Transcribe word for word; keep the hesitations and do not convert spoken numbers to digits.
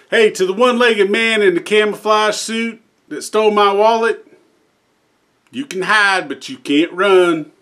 Hey, to the one-legged man in the camouflage suit that stole my wallet, you can hide, but you can't run.